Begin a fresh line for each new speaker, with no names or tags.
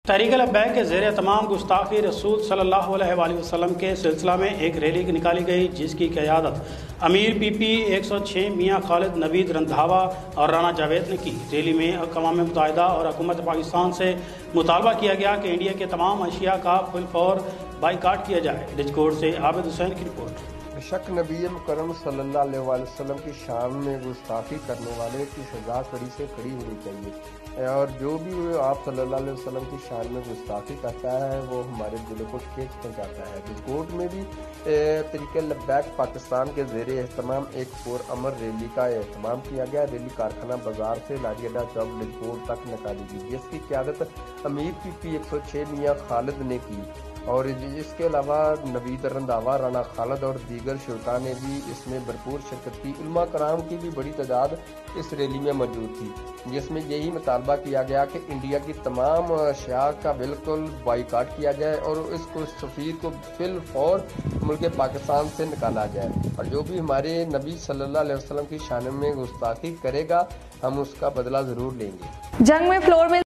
تحریک لبیک کے زیر تمام گستاخی رسول صلی اللہ علیہ وآلہ وسلم کے سلسلہ میں ایک ریلی نکالی گئی، جس کی قیادت امیر پی پی 106 میاں خالد نوید رندھاوا اور رانا جاوید نے کی۔ ریلی میں اقوام متحدہ اور حکومت پاکستان سے مطالبہ کیا گیا کہ انڈیا کے تمام اشیاء کا فل فور بائیکاٹ کیا جائے۔ ڈچکوٹ سے عابد حسین کی رپورٹ۔
بے شک نبی مکرم صلی اللہ علیہ وآلہ وسلم کی شان میں گستاخی کرنے والے کی سزا کڑی سے کڑی ہونی چاہیے، اور جو بھی آپ صلی اللہ علیہ وسلم کی شان میں گستاخی کرتا ہے وہ ہمارے دلوں کو ٹھیس پہنچاتا ہے۔ ڈچکوٹ میں بھی تحریک لبیک پاکستان کے زیر اہتمام ایک پرامن ریلی کا اہتمام کیا گیا۔ ریلی کارخانہ بازار سے لاری اڈا چوک ڈچکوٹ تک نکالی گئی، جس کی قیادت امیر پی پی 106 میاں خالد نے کی، اور اس کے علاوہ نوید رندھاوا، رانا خالد اور دیگر شرکاء نے بھی اس میں بھرپور شرکت کی۔ علماء کرام کی بھی بڑی تعداد اس ریلی میں موجود تھی، جس میں یہی مطالبہ کیا گیا کہ انڈیا کی تمام اشیاء کا بالکل بائیکاٹ کیا جائے اور اس کو سفیر کو فی الفور ملک پاکستان سے نکالا جائے، اور جو بھی ہمارے نبی صلی اللہ علیہ وسلم کی شان میں گستاخی کرے گا ہم اس کا بدلہ ضرور لیں گے۔
جنگ میں فلور میں